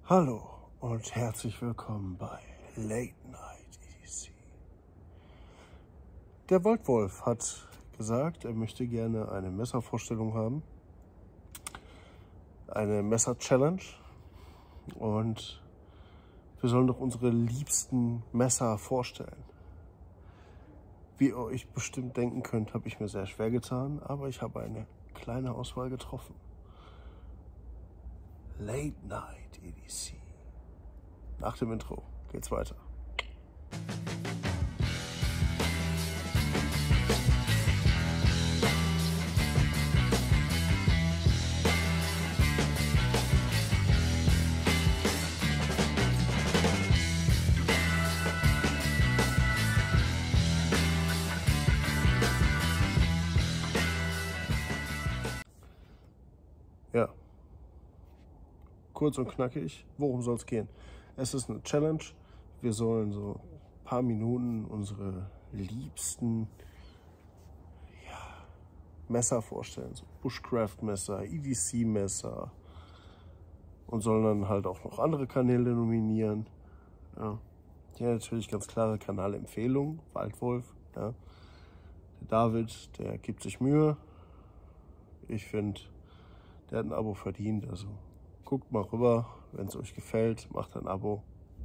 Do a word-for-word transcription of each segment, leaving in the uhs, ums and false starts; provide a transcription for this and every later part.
Hallo und herzlich willkommen bei Late Night E D C. Der Waldwolf hat gesagt, er möchte gerne eine Messervorstellung haben, eine Messer-Challenge, und wir sollen doch unsere liebsten Messer vorstellen. Wie ihr euch bestimmt denken könnt, habe ich mir sehr schwer getan, aber ich habe eine kleine Auswahl getroffen. Late Night E D C. Nach dem Intro geht's weiter. Ja, kurz und knackig, worum soll es gehen? Es ist eine Challenge. Wir sollen so ein paar Minuten unsere liebsten ja, Messer vorstellen. So Bushcraft-Messer, E D C-Messer, und sollen dann halt auch noch andere Kanäle nominieren. Ja, hier natürlich ganz klare Kanalempfehlung, Waldwolf. Ja. Der David, der gibt sich Mühe. Ich finde, der hat ein Abo verdient, also guckt mal rüber, wenn es euch gefällt, macht ein Abo,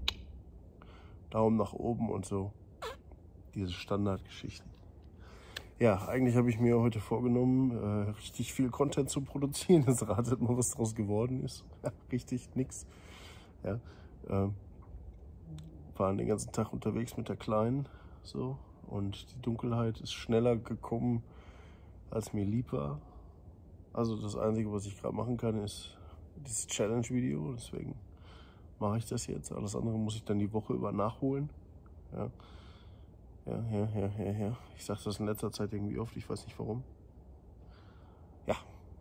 Daumen nach oben und so, diese Standardgeschichten. Ja, eigentlich habe ich mir heute vorgenommen, äh, richtig viel Content zu produzieren. Jetzt ratet mal, was daraus geworden ist. Richtig nix. Ja, äh, waren den ganzen Tag unterwegs mit der Kleinen, so, und die Dunkelheit ist schneller gekommen, als mir lieb war. Also das Einzige, was ich gerade machen kann, ist dieses Challenge-Video. Deswegen mache ich das jetzt. Alles andere muss ich dann die Woche über nachholen. Ja, ja, ja, ja, ja. ja. Ich sage das in letzter Zeit irgendwie oft. Ich weiß nicht warum. Ja.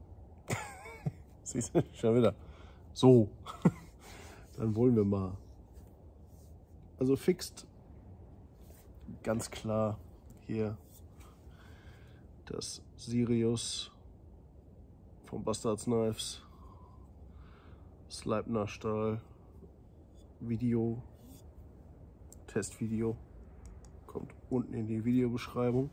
Siehst du, schon wieder. So. Dann wollen wir mal. Also fixed. Ganz klar hier das Sirius vom Bastards Knives Sleipner Stahl Video, Testvideo, kommt unten in die Videobeschreibung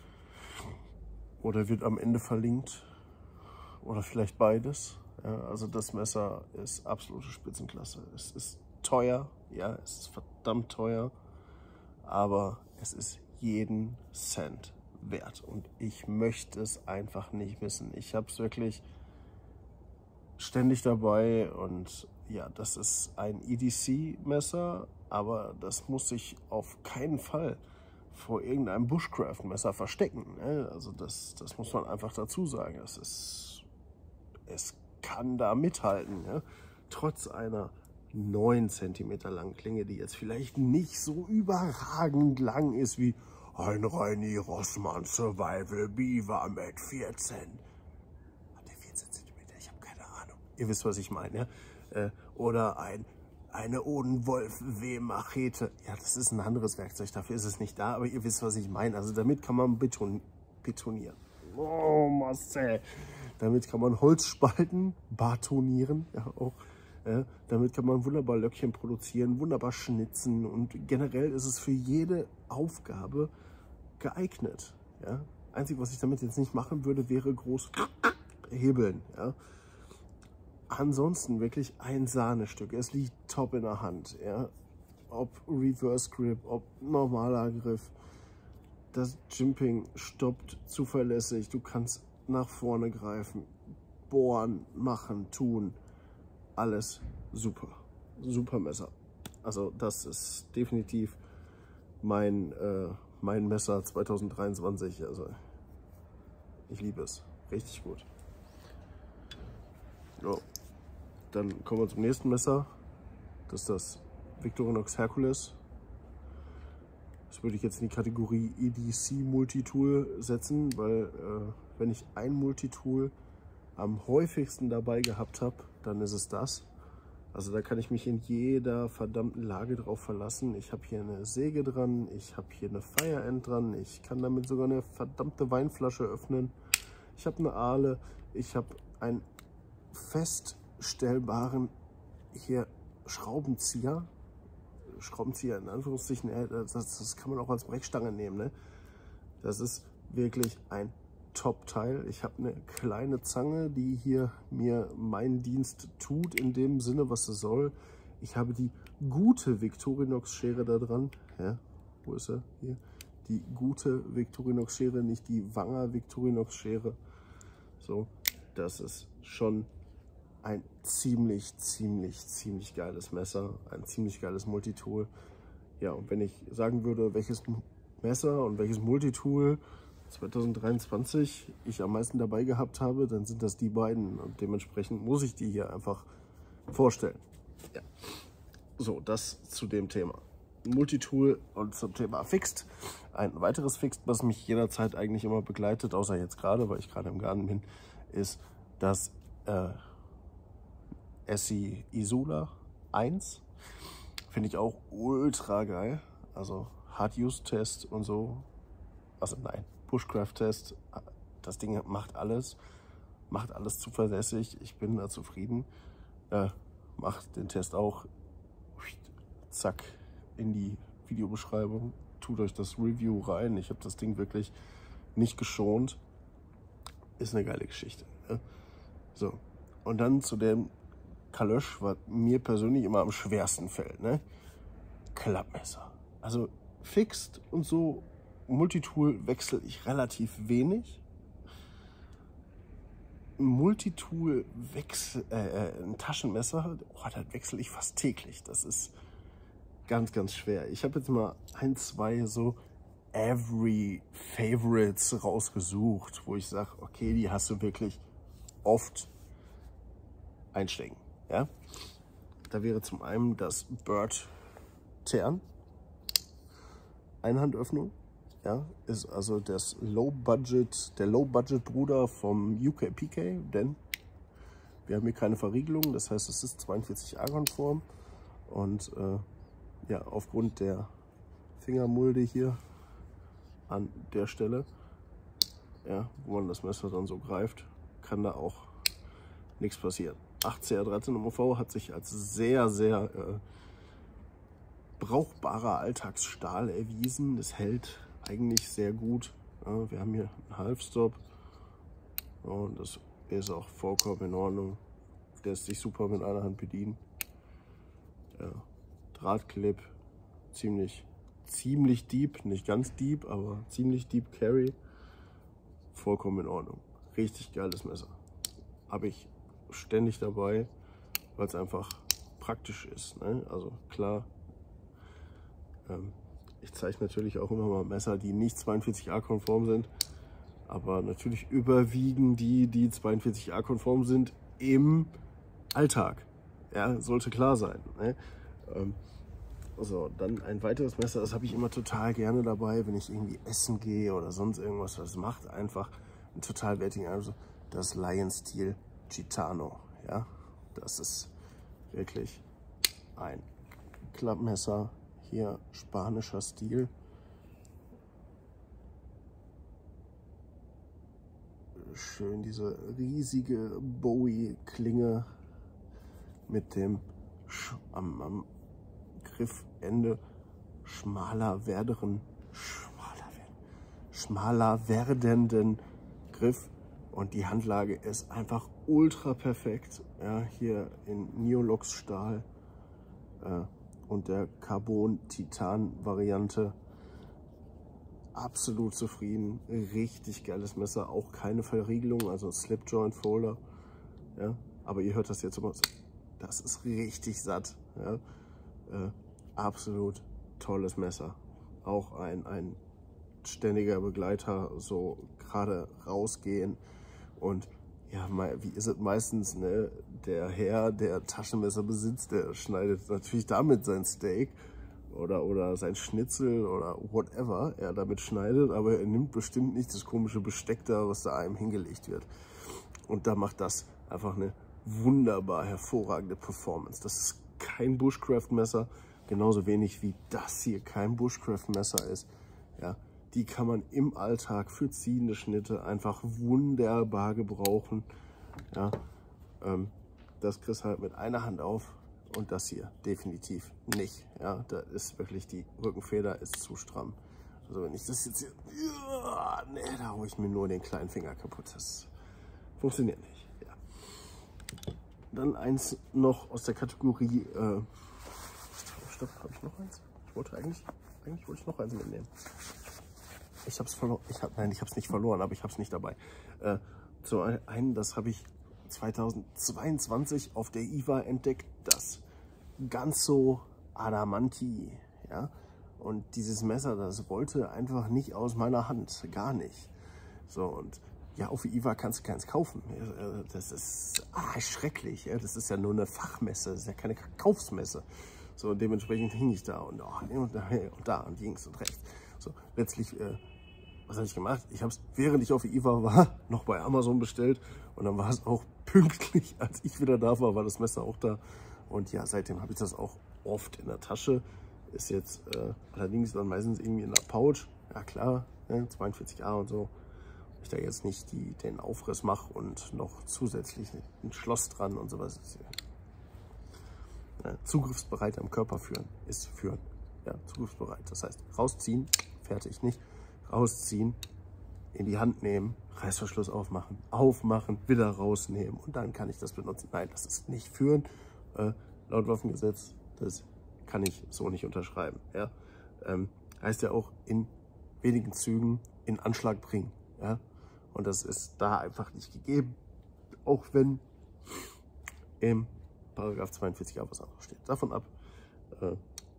oder wird am Ende verlinkt oder vielleicht beides. Ja, also das Messer ist absolute Spitzenklasse. Es ist teuer, ja, es ist verdammt teuer, aber es ist jeden Cent wert und ich möchte es einfach nicht missen. Ich habe es wirklich ständig dabei und ja, das ist ein E D C-Messer, aber das muss sich auf keinen Fall vor irgendeinem Bushcraft-Messer verstecken. Ne? Also das, das muss man einfach dazu sagen. Das ist, es kann da mithalten, ne? Trotz einer neun Zentimeter langen Klinge, die jetzt vielleicht nicht so überragend lang ist wie ein Reini Rossmann Survival Beaver mit vierzehn. Hat der vierzehn Zentimeter? Ich habe keine Ahnung. Ihr wisst, was ich meine. Ja? Äh, oder ein, eine Odenwolf W-Machete. Ja, das ist ein anderes Werkzeug. Dafür ist es nicht da. Aber ihr wisst, was ich meine. Also damit kann man beton betonieren. Oh, Marcel. Damit kann man Holz spalten, batonieren. Ja, auch. Ja, damit kann man wunderbar Löckchen produzieren, wunderbar schnitzen. Und generell ist es für jede Aufgabe geeignet. Ja? Einzig, was ich damit jetzt nicht machen würde, wäre groß hebeln. Ja? Ansonsten wirklich ein Sahnestück. Es liegt top in der Hand. Ja? Ob Reverse Grip, ob normaler Griff. Das Jimping stoppt zuverlässig. Du kannst nach vorne greifen, bohren, machen, tun. Alles super. Super Messer. Also das ist definitiv mein... Äh, Mein Messer zweitausenddreiundzwanzig, also ich liebe es, richtig gut. So, dann kommen wir zum nächsten Messer. Das ist das Victorinox Hercules. Das würde ich jetzt in die Kategorie E D C Multitool setzen, weil äh, wenn ich ein Multitool am häufigsten dabei gehabt habe, dann ist es das. Also da kann ich mich in jeder verdammten Lage drauf verlassen. Ich habe hier eine Säge dran, ich habe hier eine Fire End dran, ich kann damit sogar eine verdammte Weinflasche öffnen. Ich habe eine Ahle, ich habe einen feststellbaren hier Schraubenzieher, Schraubenzieher in Anführungszeichen, das, das kann man auch als Brechstange nehmen. Ne? Das ist wirklich ein Top-Teil. Ich habe eine kleine Zange, die hier mir meinen Dienst tut, in dem Sinne, was sie soll. Ich habe die gute Victorinox-Schere da dran. Ja, wo ist sie? Hier. Die gute Victorinox-Schere, nicht die Wanger Victorinox-Schere. So, das ist schon ein ziemlich, ziemlich, ziemlich geiles Messer. Ein ziemlich geiles Multitool. Ja, und wenn ich sagen würde, welches Messer und welches Multitool zwanzig dreiundzwanzig ich am meisten dabei gehabt habe, dann sind das die beiden. Und dementsprechend muss ich die hier einfach vorstellen. Ja. So, das zu dem Thema Multitool und zum Thema Fixed. Ein weiteres Fixed, was mich jederzeit eigentlich immer begleitet, außer jetzt gerade, weil ich gerade im Garten bin, ist das äh, Essie Isula eins. Finde ich auch ultra geil. Also Hard-Use-Test und so. Also nein, Bushcraft-Test. Das Ding macht alles. Macht alles zuverlässig. Ich bin da zufrieden. Äh, macht den Test auch. Zack, in die Videobeschreibung. Tut euch das Review rein. Ich habe das Ding wirklich nicht geschont. Ist eine geile Geschichte. Ne? So, und dann zu dem Kalösch, was mir persönlich immer am schwersten fällt. Ne? Klappmesser. Also Fixed und so Multitool wechsle ich relativ wenig. Multitool wechsel, äh, ein Taschenmesser, oh, das wechsle ich fast täglich. Das ist ganz, ganz schwer. Ich habe jetzt mal ein, zwei so Every Favorites rausgesucht, wo ich sage, okay, die hast du wirklich oft einstecken. Ja? Da wäre zum einen das Bird Tern, Einhandöffnung. Ja, ist also das Low Budget, der Low Budget Bruder vom U K P K, denn wir haben hier keine Verriegelung, das heißt, es ist zweiundvierzig A-konform und äh, ja, aufgrund der Fingermulde hier an der Stelle, ja, wo man das Messer dann so greift, kann da auch nichts passieren. acht C R dreizehn M O V hat sich als sehr, sehr äh, brauchbarer Alltagsstahl erwiesen. Es hält eigentlich sehr gut. Ja, wir haben hier einen Halfstop und das ist auch vollkommen in Ordnung. Lässt sich super mit einer Hand bedienen. Ja, Drahtclip, ziemlich, ziemlich deep, nicht ganz deep, aber ziemlich deep Carry. Vollkommen in Ordnung. Richtig geiles Messer. Habe ich ständig dabei, weil es einfach praktisch ist. Ne? Also klar, ähm, ich zeige natürlich auch immer mal Messer, die nicht zweiundvierzig A-konform sind, aber natürlich überwiegen die, die zweiundvierzig A-konform sind im Alltag. Ja, sollte klar sein. Ne? Ähm, so, dann ein weiteres Messer, das habe ich immer total gerne dabei, wenn ich irgendwie essen gehe oder sonst irgendwas. Das macht einfach einen total wertigen Eindruck. Das Lion Steel Gitano. Ja, das ist wirklich ein Klappmesser. Hier spanischer Stil. Schön diese riesige Bowie-Klinge mit dem Sch am, am Griffende schmaler werderen, schmaler, schmaler werdenden Griff. Und die Handlage ist einfach ultra perfekt. Ja, hier in Neolox Stahl. Äh, und der Carbon-Titan-Variante. Absolut zufrieden. Richtig geiles Messer. Auch keine Verriegelung, also Slip-Joint-Folder. Ja, aber ihr hört das jetzt immer. Das ist richtig satt. Ja. Äh, absolut tolles Messer. Auch ein, ein ständiger Begleiter, so gerade rausgehen. Und ja, wie ist es meistens, ne? Der Herr, der Taschenmesser besitzt, der schneidet natürlich damit sein Steak oder, oder sein Schnitzel oder whatever er damit schneidet, aber er nimmt bestimmt nicht das komische Besteck da, was da einem hingelegt wird. Und da macht das einfach eine wunderbar hervorragende Performance. Das ist kein Bushcraft-Messer, genauso wenig wie das hier kein Bushcraft-Messer ist. Ja, die kann man im Alltag für ziehende Schnitte einfach wunderbar gebrauchen. Ja, ähm, das kriegst halt mit einer Hand auf Und das hier definitiv nicht. Ja, da ist wirklich, die Rückenfeder ist zu stramm. Also wenn ich das jetzt hier, ja, nee, da hole ich mir nur den kleinen Finger kaputt. Das funktioniert nicht. Ja. Dann eins noch aus der Kategorie, äh, stopp, habe ich noch eins? Ich wollte eigentlich, eigentlich wollte ich noch eins mitnehmen. Ich habe es verloren, ich hab, nein, ich habe es nicht verloren, aber ich habe es nicht dabei. Äh, zum einen, das habe ich zweitausendzweiundzwanzig auf der I W A entdeckt, das Ganzo Adamanti, ja, und dieses Messer, das wollte einfach nicht aus meiner Hand, gar nicht. So, und ja, auf der I W A kannst du keins kaufen. Das ist ah, schrecklich, ja, das ist ja nur eine Fachmesse, das ist ja keine Kaufsmesse. So, und dementsprechend hing ich da und, oh, und, da, und da und links und rechts. So, letztlich, äh, was habe ich gemacht? Ich habe es, während ich auf der I W A war, noch bei Amazon bestellt und dann war es auch pünktlich, als ich wieder da war, war das Messer auch da. Und ja, seitdem habe ich das auch oft in der Tasche. Ist jetzt äh, allerdings dann meistens irgendwie in der Pouch. Ja klar, ne, zweiundvierzig A und so. Ich da jetzt nicht die, den Aufriss mache und noch zusätzlich ein Schloss dran und sowas. Ja, zugriffsbereit am Körper führen ist führen. Ja, zugriffsbereit. Das heißt, rausziehen, fertig, nicht. Rausziehen, in die Hand nehmen, Reißverschluss aufmachen, aufmachen, wieder rausnehmen und dann kann ich das benutzen. Nein, das ist nicht führen. Äh, laut Waffengesetz, das kann ich so nicht unterschreiben. Ja? Ähm, heißt ja auch in wenigen Zügen in Anschlag bringen. Ja? Und das ist da einfach nicht gegeben, auch wenn im Paragraph zweiundvierzig A was anderes steht. Davon ab, äh,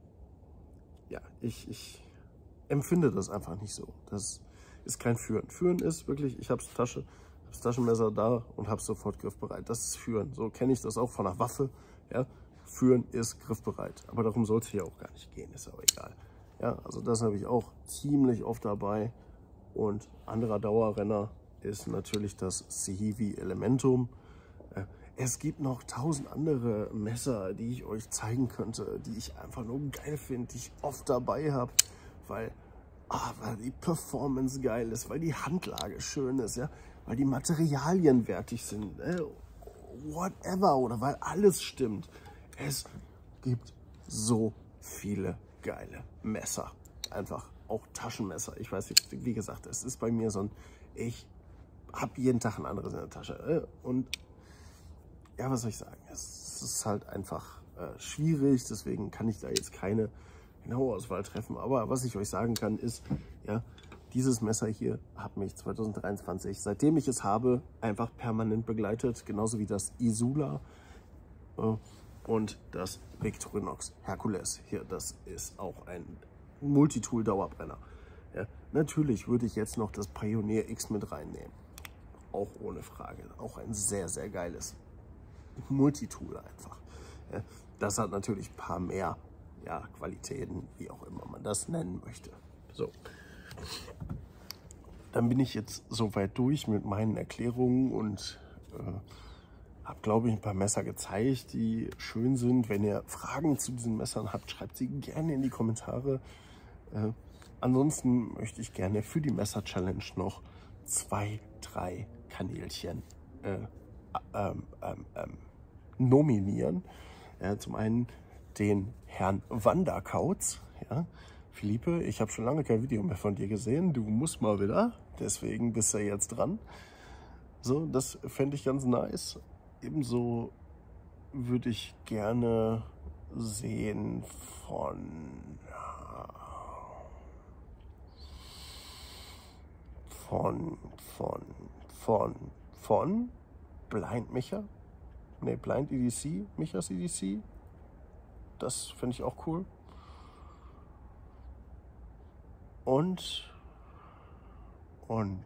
ja, ich, ich empfinde das einfach nicht so. Das ist kein Führen. Führen ist wirklich, ich habe Tasche, das Taschenmesser da und habe sofort griffbereit. Das ist Führen. So kenne ich das auch von der Waffe. Ja? Führen ist griffbereit. Aber darum soll es hier auch gar nicht gehen, ist aber egal. Ja, also das habe ich auch ziemlich oft dabei. Und anderer Dauerrenner ist natürlich das Sehivi Elementum. Es gibt noch tausend andere Messer, die ich euch zeigen könnte, die ich einfach nur geil finde, die ich oft dabei habe, weil, ah, weil die Performance geil ist, weil die Handlage schön ist, ja, weil die Materialien wertig sind, äh, whatever, oder weil alles stimmt. Es gibt so viele geile Messer, einfach auch Taschenmesser. Ich weiß nicht, wie gesagt, es ist bei mir so ein, ich habe jeden Tag ein anderes in der Tasche äh, und ja, was soll ich sagen? Es ist halt einfach äh, schwierig, deswegen kann ich da jetzt keine genaue Auswahl treffen. Aber was ich euch sagen kann, ist, ja, dieses Messer hier hat mich zweitausenddreiundzwanzig, seitdem ich es habe, einfach permanent begleitet. Genauso wie das Isula äh, und das Victorinox Hercules. Hier, das ist auch ein Multitool-Dauerbrenner. Ja, natürlich würde ich jetzt noch das Pioneer X mit reinnehmen. Auch ohne Frage. Auch ein sehr, sehr geiles Multitool einfach. Ja, das hat natürlich ein paar mehr, ja, Qualitäten, wie auch immer man das nennen möchte. So. Dann bin ich jetzt soweit durch mit meinen Erklärungen und äh, habe, glaube ich, ein paar Messer gezeigt, die schön sind. Wenn ihr Fragen zu diesen Messern habt, schreibt sie gerne in die Kommentare. Äh, ansonsten möchte ich gerne für die Messer-Challenge noch zwei, drei Kanälchen äh, ähm, ähm, ähm, nominieren. Ja, zum einen den Herrn Wanderkauz. Ja. Philippe, ich habe schon lange kein Video mehr von dir gesehen. Du musst mal wieder. Deswegen bist du jetzt dran. So, das fände ich ganz nice. Ebenso würde ich gerne sehen von von von von von Blind Micha. Ne, Blind E D C, Michas E D C. Das finde ich auch cool. Und, und,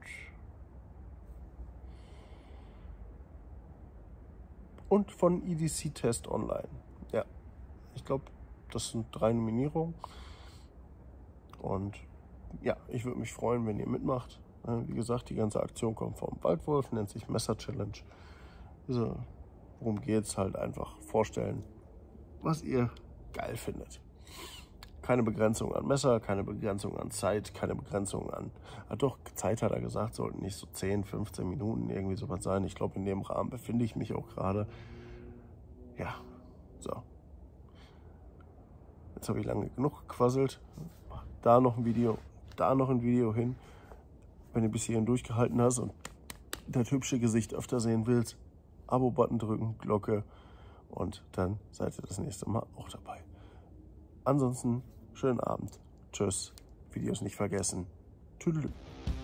und von E D C Test Online. Ja, ich glaube, das sind drei Nominierungen. Und ja, ich würde mich freuen, wenn ihr mitmacht. Wie gesagt, die ganze Aktion kommt vom Waldwolf, nennt sich Messer Challenge. Also, worum geht es? Halt einfach vorstellen, was ihr geil findet. Keine Begrenzung an Messer, keine Begrenzung an Zeit, keine Begrenzung an... Ah doch, Zeit hat er gesagt, sollten nicht so zehn, fünfzehn Minuten irgendwie sowas sein. Ich glaube, in dem Rahmen befinde ich mich auch gerade. Ja, so. jetzt habe ich lange genug gequasselt. Da noch ein Video, da noch ein Video hin. Wenn du bis hierhin durchgehalten hast und das hübsche Gesicht öfter sehen willst, Abo-Button drücken, Glocke und dann seid ihr das nächste Mal auch dabei. Ansonsten schönen Abend. Tschüss. Videos nicht vergessen. Tüdelü.